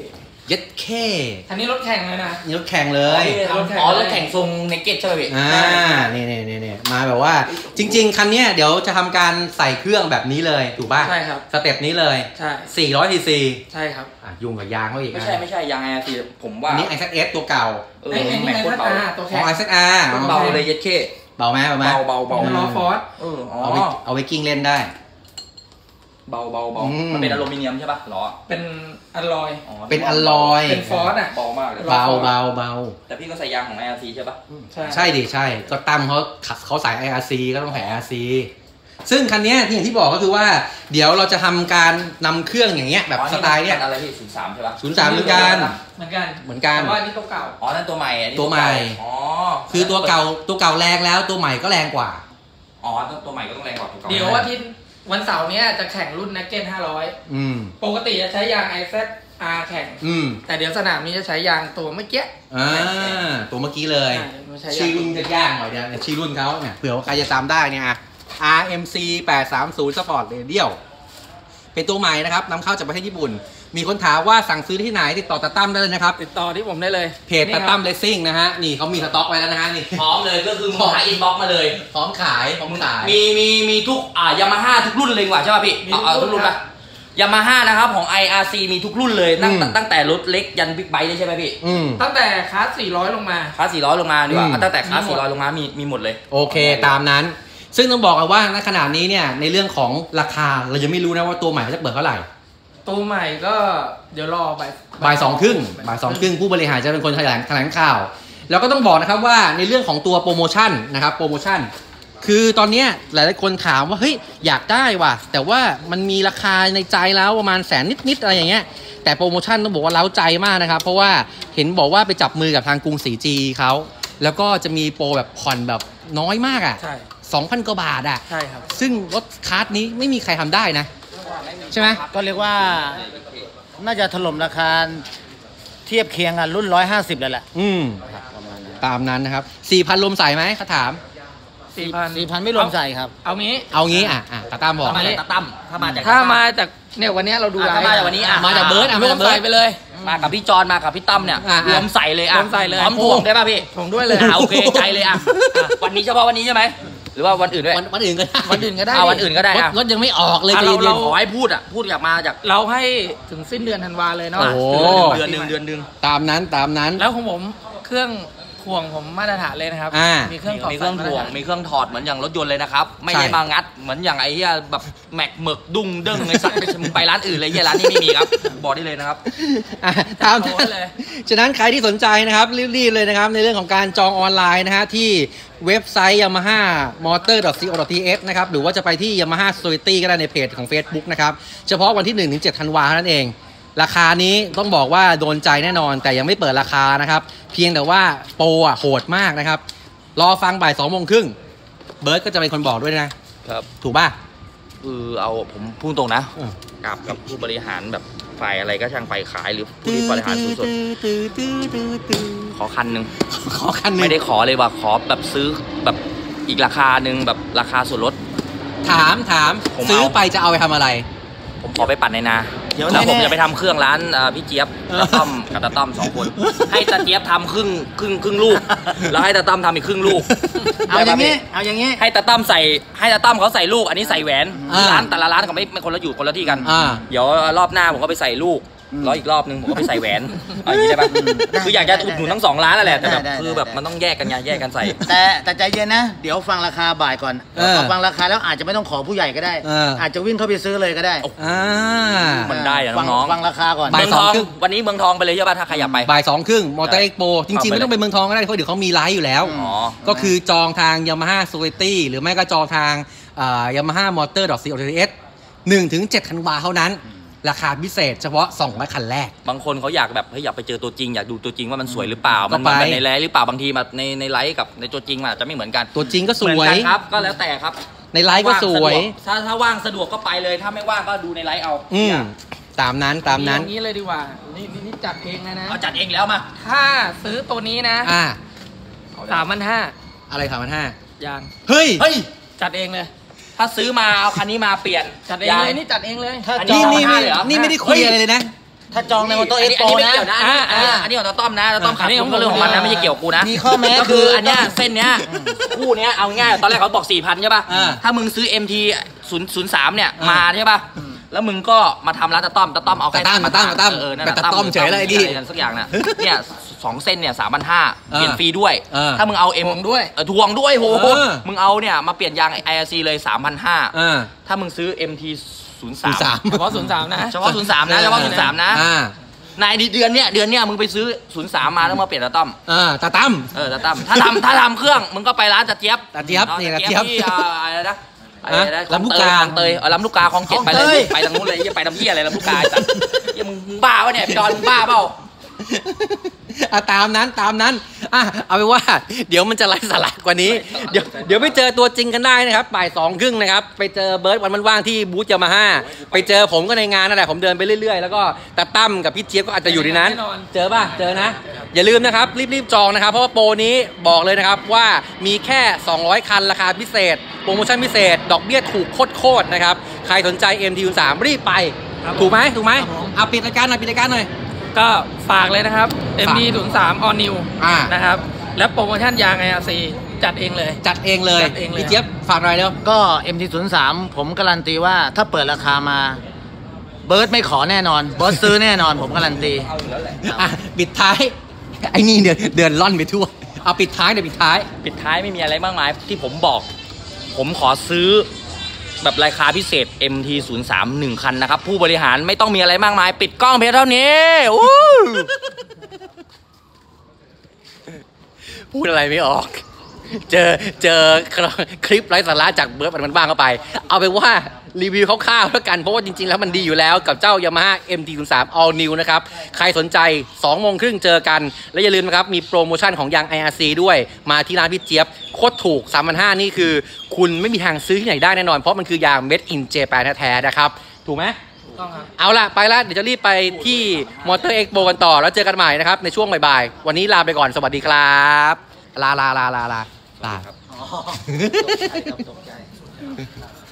A: เย็ดแค่
B: อันนี้รถแข่งเลยนะ
A: นี่รถแข่งเลย
C: อ๋อรถแข่งทรงเนกเก็ตใช่ไหมพี่
A: อ่านี่นี่นี่นี่มาแบบว่าจริง ๆ คันเนี้ยเดี๋ยวจะทำการใส่เครื่องแบบนี้เลยถูกป่ะ
B: ใช่ครับ
A: สเต็ปนี้เลย
B: ใช่
A: สี่ร้อยซีซี
B: ใช่ครับ
A: อ่ะยุ่งกับยางเขาอีก
C: ไม่ใช่ไม่ใช่ยางไออาร์ซีผมว่า
A: อันนี้ ไอ เซด เอส ตัวเก่า
C: เออ
B: ไอ้ไอ้
C: แม็
B: นี่
C: ก
B: ไง
C: โคตร
B: ถ้า
C: เบา
B: ตาตัว
A: ข
B: แข่
A: อง
B: ง
A: ไอ เซด อาร์
C: เบาเลยเย็ดเข้
A: เบาไหมเบาไหม
C: เบาเบาเบา
B: ล้อฟอร์ด
C: เอออ๋อ
A: เอาไว้เอาไว้กิ้งเล่นได้
C: เบาเบาเบา
A: อืม
C: มันเป็นอลูมิเนียมใช่ป่ะล้อ
B: เป็นอลลอย
C: อ๋อ
A: เป็นอลลอย
B: เป็นฟอร์ดอ่ะ
C: เบามากเลย
A: เบาเบาเบา
C: แต่พี่ก็ใส่ยางของ ไอ อาร์ ซี ใช่ป่ะ
B: ใช่
A: ใช่ดิใช่ก็ตั้มเขาขับเขาสาย ไอ อาร์ ซี ก็ต้องใส่ ไอ อาร์ ซี ซึ่งคันเนี้ยที่อย่างที่บอกก็คือว่าเดี๋ยวเราจะทำการนำเครื่องอย่างเงี้ยแบบสไตล์เนี้ย
C: อ๋ออะไรพี่ศูนย์สามใช่ป่ะ
A: ศูนย์สามเหมือนกัน
B: เหมือนกัน
A: เหมือนกัน
B: แต่ว่าอันนี้ตัวเก่า
C: อ๋อนั่นตัวใหม่อันนี้
A: ตัวใหม่
C: อ๋อ
A: คือตัวเก่าตัวเก่าแรงแล้วตัวใหม่ก็แรงกว่า
C: อ๋อตัวใหม่ก็ต้องแรงกว่าตัวเก่า
B: เดี๋ยวอาทิตย์วันเสาร์เนี้ยจะแข่งรุ่นนักเก็ตห้าร้อย
A: อืม
B: ปกติจะใช้ยาง ไอ เซด อาร์ แข่ง
A: อืม
B: แต่เดี๋ยวสนามนี้จะใช้ยางตัวเมื่อกี้
A: อ่าตัวเมื่อกี้เลย
B: ใช่ไม่ใช่ยาง
A: ชื่อรุ่นจะยากหน่อยเดียวเนี่ยชื่อรุ่นเขาเนี่ยเผื่อว่าใครจะจำได้เนี่ยอ่ะ อาร์ เอ็ม ซี แปดสามศูนย์ Sport Radial เป็นตัวใหม่นะครับนำเข้าจากประเทศญี่ปุ่น มีคนถามว่าสั่งซื้อที่ไหนติดต่อตาตั้มได้เลยนะครับ
B: ติดต่อที่ผมได้เลย
A: เพจตาตั้มเลสซิ่งนะฮะนี่เขามีสต็อกไว้แล้วนะฮะนี่
C: พร้อมเลยก็คือมึงหาอินบ็อกมาเลย
A: พร้อมขายพร้อมขาย
C: มีมีมีทุกอ่ายามาฮ่าทุกรุ่นเลยดีกว่าใช่ป่ะพี่
B: มี
C: เอาเอา
B: ทุ
C: ทุ
B: ก
C: ก
B: รุ่
C: รุ่
B: น
C: น
B: ครั
C: ป่ะ
B: บ
C: ยามาฮ่านะครับของ ไอ อาร์ ซี มีทุกรุ่นเลยตั้งตั้งแต่รถเล็กยันบิ๊กไบค์เลยใช่ไหมพี่
A: อืม
B: ตั้งแต่คลาสสี่ร้อยลงมา
C: คลาสสี่ร้อยลงมาดีกว่า
A: อืม
C: เอาตั้งแต่คลาส
B: มีหมด
C: สี่ร้อยลงมามีมีหมดเลย
A: โอเคตามนั้น ซึ่งต้องบอกกันว่าณขณะนี้เนี่ยในเรื่องของราคาเรายังไม่รู้นะว่าตัวใหม่เขาจะเปิดเท่าไหร่
B: ตัวใหม่ก็เดี๋ยวรอบ่าย
A: บ่ายสองครึ่งบ่ายสองครึ่งผู้บริหารจะเป็นคนแถลงแถลงข่าว แล้วก็ต้องบอกนะครับว่าในเรื่องของตัวโปรโมชั่นนะครับโปรโมชั่น คือตอนเนี้ยหลายๆคนถามว่าเฮ้ยอยากได้ว่ะแต่ว่ามันมีราคาในใจแล้วประมาณแสนนิดๆอะไรอย่างเงี้ยแต่โปรโมชั่นต้องบอกว่าเล้าใจมากนะครับเพราะว่าเห็นบอกว่าไปจับมือกับทางกรุงศรีจีเขาแล้วก็จะมีโปรแบบผ่อนแบบน้อยมากอ่ะ
B: ใช่
A: สองพันกว่าบาทอ่ะ
B: ใช่ครับ
A: ซึ่งรถคาร์ทนี้ไม่มีใครทำได้นะใช่ไหม
D: ก็เรียกว่าน่าจะถล่มราคาเทียบเคียงกันรุ่นร้อยห้าสิบเลยแหละ
A: อืมตามนั้นนะครับสี่พันลมใส่ไหมเขาถาม
B: สี่พัน
D: สี่พันไม่รวมใส่ครับ
B: เอางี้
A: เอางี้อ่ะอ่ะตาตามบอก
C: ถ้ามาจากตาตั้มถ้ามาจาก
B: ถ้า
C: ตตั้
B: มาจากเนี่ยวันเนี้ยเราดู
C: อ่ะถ้ามาจากวันนี้อ่ะ
A: มาจากเบิร์ดอ่ะ
B: รวมใส่ไปเลย
C: มากับพี่จอนมากับพี่ตั้มเนี่ย
A: อ่ะ
C: รวมใส่เลยอ่ะ
B: รวมใส่เลย
C: พร้อมถ่วงได้ป่ะพี่
B: ผมด้วยเลย
C: อ่ะโอเคใจเลยอ่ะอ่ะวันนี้เฉพาะวันนี้ใช่ไหมหรือว่าวันอื่นด้วย
A: วันวันอื่นก็ได้
B: วันอื่นก็ได้
C: อ่ะวันอื่นก็ได้
A: รถ
C: อ่ะ
A: รถยังไม่ออกเลย
B: อ่ะ
A: ใจ
B: เรา
A: เย็น
B: เรา
C: ขอให้พูดอ่ะพูดอยากมาจาก
B: เราให้ถึงสิ้นเดือนธันวาเลยเนาะ
A: โอ้โห
C: เดือนหนึ่งเดือนหนึ่ง
A: ตามนั้นตามนั้น
B: แล้วของผมเครื่องถ่วงผมมาตรฐานเลยนะครับ
A: อ่า
B: มีเครื่องถอด
C: มีเครื่องถ่วง
B: สายมาตรฐาน
C: มีเครื่องถอดเหมือนอย่างรถยนต์เลยนะครับ ไม่
A: ใช่
C: ได้มางัดเหมือนอย่างไอ้เหี้ยแบบแม็กหมึกดุ้งเด้งไอ้สัตว์ไปมึงไปร้านอื่นเลยเหี้ยร้านนี้ไม่มีครับบอกได้เลยนะครับ
A: อ่ะตาม
B: โอ้ยเลย
A: ฉะนั้นใครที่สนใจนะครับรีบๆเลยนะครับในเรื่องของการจองออนไลน์นะฮะที่เว็บไซต์ ยามาฮ่า มอเตอร์ ดอท ซี โอ ดอท ที เอส นะครับหรือว่าจะไปที่ Yamaha Society ก็ได้ในเพจของ Facebook นะครับเฉพาะวันที่ หนึ่งถึงเจ็ด ธันวาเท่านั้นเอง ราคานี้ต้องบอกว่าโดนใจแน่นอนแต่ยังไม่เปิดราคานะครับเพียงแต่ว่าโปรอ่ะโหดมากนะครับรอฟังบ่ายสองโมงครึ่งเบิร์ดก็จะเป็นคนบอกด้วยนะครับ ถูกป่ะ
C: คือเอาผมพูดตรงนะ
A: เออ
C: กับกับผู้บริหารแบบฝ่ายอะไรก็ช่างฝ่ายขายหรือผู้ที่บริหารสูงสุดขอคันหนึ่ง
A: ขอคันหนึง
C: ไม่ได้ขอเลยว่าขอแบบซื้อแบบอีกราคาหนึ่งแบบราคาส่วนลด
A: ถามถาม
C: ผมเอา
A: ซื้อไปจะเอาไปทำอะไร
C: ผมขอไปปั่นในนา
D: เดี๋ยว
C: แล้วผม
D: แน่ๆ
C: จะไปทำเครื่องร้านอ่าพี่เจี๊ยบตาต้อมกับตาต้อมสองคน ให้ตาเจี๊ยบทำครึ่งครึ่งครึ่งลูก แล้วให้ตาต้อมทำอีกครึ่งลูก
D: เอาอย่างนี้เอาอย่างนี้
C: ให้ตาต้อมใส่ให้ตาต้อมเขาใส่ลูก อันนี้ใส่แหวน
A: อ่า
C: ร้านแต่ละร้านเขาไม่ไม่คนละอยู่คนละที่กัน
A: อ่า
C: เดี๋ยวรอบหน้าผมก็ไปใส่ลูก
D: อืม
C: แล้วอีกรอบนึงผมก็ไปใส่แหวนเอาอย่างนี้ได้ปะ
D: ได้
C: คืออยากจะอุดหนุนทั้งสองร้านนั่นแหละแต่แบบ
D: ได้ได้
C: คือแบบ
D: ได้
C: มันต้องแยกกันไงแยกกันใส่
D: แต่แต่ใจเย็นนะ เดี๋ยวฟังราคาบ่ายก่อน
A: เออ
D: พอฟังราคาแล้วอาจจะไม่ต้องขอผู้ใหญ่ก็ได้
A: เอออ
D: อาจจะวิ่งเข้าไปซื้อเลยก็ได้
A: อ่า
C: มันได้อะ
D: ฟั
C: น้องๆ
D: ฟังราคาก่อน
A: บ่า
C: เมื
A: ย
C: อง
A: ส
C: ท
A: อง
C: อง
A: ครึ่ง
C: วันนี้เมืองทองไปเลยใช่ป่ะถ้าใครอยากไป
A: บ่ายสองครึ่งมอเตอร์เอ็กโปจริงๆ
C: เอาไป
A: ไม่ต้องไปเมืองทองก็ได้เพราะเดี๋ยวเขามีไลฟ์อยู่แล้ว
C: อ๋อ
A: ก็คือจองทาง Yamaha Society หรือไม่ก็จองทางอ่า Yamaha Motor ดอท ซี โอ ดอท ที เอส หนึ่งถึงเจ็ด ธันวาเท่านั้น ราคาพิเศษเฉพาะสองร้อยคันแรก
C: บางคนเขาอยากแบบเฮ้ยอยากไปเจอตัวจริงอยากดูตัวจริงว่ามันสวยหรือเปล่า
A: ก็
C: มันเหมือน
A: ไป
C: แบบในไลฟ์หรือเปล่าบางทีแบบในในไลฟ์กับในตัวจริงมันอาจจะไม่เหมือนกัน
A: ตัวจริงก็ส
C: เหมื
A: ว
C: อน
A: ย
C: กันครับก็แล้วแต่ครับ
A: ในไลฟ์ก็สวย
C: ถ้าถ้าว่างสะดวกก็ไปเลย ถ้าไม่ว่างก็ดูในไลฟ์เอา
A: อืมตามนั้นตามนั้น
B: อย่างนี้เลยดีกว่า นี่นี่นี่จัดเองเลยนะ
C: เอาจัดเองแล้วมา
B: ถ้าซื้อตัวนี้นะ
A: อ่า
B: สามพันห้า
A: อะไรสามพันห้าย
B: าง
A: เฮ้ย
C: เฮ้ย
B: จัดเองเลย
C: ถ้าซื้อมาเอาคันนี้มาเปลี่ยน
B: จัดเองเลยนี่จัดเองเลย
D: ถ้า
C: อัน
D: จ
C: นี้
D: อง
A: นี่
C: สามพันห้า
A: นี่
C: เลยเหรอ
A: นี่ไม่ได้คุยอะไรเลยนะ
D: ถ้าจองในมอเตอร์เอ็
C: อั
D: ก
C: น
D: โป
C: นี้อันนี้ไม่
D: นะ
C: เกี่ยวนะอันนี้อันนี้ของตาต้อมนะตาต้อมขับก็เรื่องของมันนะไม่ใช่เกี่ยวกับกูนะ
D: มีข้อแม้
C: ก็คืออันเนี้ยเส้นเนี้ยคู่เนี้ยเอาง่ายตอนแรกเขาบอก สี่พัน ใช่ป่ะ
A: อ่า
C: ถ้ามึงซื้อ เอ็ม ที ศูนย์ ศูนย์ สาม เนี่ยมาใช่ป่ะแล้วมึงก็มาทำร้านตาต้อมตาต้อมเอาแค่
A: ตาตั้มตาตั้มตาตั้ม
C: เออนั่น
A: แต่ตาต้อมเฉยเลยไอ้นี่
C: อะไรสักอย่างน่ะเนี่ยสองเส้นเนี่ยสามพันห้าเปลี่ยนฟรีด้วย
A: เออ
C: ถ้ามึงเอาเอ็ม
B: ทวงด้วย
C: เออทวงด้วยโห
A: เออ
C: มึงเอาเนี่ยมาเปลี่ยนยาง ไอ อาร์ ซี เลย สามพันห้า
A: อ่า
C: ถ้ามึงซื้อ เอ็ม ที ศูนย์ สาม
A: สาม
B: เฉพาะศูนย์สามนะ
C: เฉพาะ ศูนย์ สาม นะเฉพาะ ศูนย์ สาม นะ
A: อ่า
C: ในเดือนเนี้ยเดือนเนี้ยมึงไปซื้อ ศูนย์ สาม มาแล้วมาเปลี่ยนตาต้อม
A: อ่าตาตั้ม
C: เออตาตั้มถ้าทำถ้าทำเครื่องมึงก็ไปร้านตาเจี๊ยบ
A: ตาเจี๊ยบ
C: อา
A: นี่
C: ตา
A: ตาเจี๊ยบ
C: ที่อ่าอะไรนะอะไรนะ
A: ลำลูกกา
C: คลองเตยเออลำลูกกาคลองเจ็ดไปเลยไปทางนู้นเลยอย่าไปทำเหี้ยอะไรลำลูกกาไอ้สัตว์เหี้ยมึงมึงบ้าวะเนี่ยพี่ดอนมึงบ้าเปล่า
A: อ่ะตามนั้นตามนั้นอ่ะเอาไปนว่า เดี๋ยวมันจะไร้สาระกว่านี้ เดี๋ยวเดี๋ยวไปเจอตัวจริงกันได้นะครับบ่ายสองครึ่งนะครับไปเจอเบิร์ดวันมันว่างที่บูธยามาฮ่าไปเจอผมก็ในงานนั่นแหละผมเดินไปเรื่อยๆแล้วก็ตาตั้มกับพี่เจี๊ยบก็อาจจะอยู่ในนั้น
B: แน่นอน
A: เจอป่ะเจอนะ อย่าลืมนะครับรีบๆจองนะครับเพราะว่าโปรนี้บอกเลยนะครับว่ามีแค่สองร้อยคันราคาพิเศษโปรโมชั่นพิเศษ ดอกเบี้ยถูกโคตรๆนะครับใครสนใจ เอ็ม ที ศูนย์ สาม รีบไปถูกไหมถูกไหมเอาปิดรายการหน่อยปิดรายการหน่อย
B: ก็ฝากเลยนะครับ เอ็ม ดี ศูนย์ สาม All New
A: อ่า
B: นะครับ และโปรโมชั่นยาง ไอ อาร์ ซี จัดเองเลย
A: จัดเองเลย
B: จัดเองเลย
A: พี่เจี๊ยบฝากหน่อยเร็ว
D: ก็ เอ็ม ที ศูนย์ สาม ผมการันตีว่าถ้าเปิดราคามา เบิร์ดไม่ขอแน่นอนบอสซื้อแน่นอนผมการันตี
A: อ่ะปิดท้ายไอ้นี่เดินเดินล่อนไปทั่วเอาปิดท้ายเดี๋ยวปิดท้าย
C: ปิดท้ายไม่มีอะไรมากมายที่ผมบอก ผมขอซื้อแบบราคาพิเศษ เอ็ม ที ศูนย์ สาม หนึ่ง คันนะครับ ผู้บริหารไม่ต้องมีอะไรมากมาย ปิดกล้องเพียงเท่านี้อู้
A: พูดอะไรไม่ออก เจอเจอคลิปไร้สาระจากเบิร์ดมันบ้างเข้าไป เอาไปนว่ารีวิวคร่าวๆแล้วกันเพราะว่าจริงๆแล้วมันดีอยู่แล้วกับเจ้า Yamaha เอ็ม ที ศูนย์ สาม All New นะครับใครสนใจสองโมงครึ่งเจอกันและอย่าลืมนะครับมีโปรโมชั่นของยาง ไอ อาร์ ซี ด้วยมาที่ร้านพี่เจี๊ยบโคตรถูก สามพันห้าร้อย นี่คือคุณไม่มีทางซื้อที่ไหนได้แน่นอนเพราะมันคือยาง Made in Japan แท้ๆนะครับถูกไหม
B: ต้องครับ
A: เอาล่ะไปละเดี๋ยวจะรีบไปที่มอเตอร์เอ็กโปกันต่อแล้วเจอกันใหม่นะครับในช่วงบ่ายๆวันนี้ลาไปก่อนสวัสดีครับลาลาลาลาลาลา
D: อ๋อตกใจครับตกใจ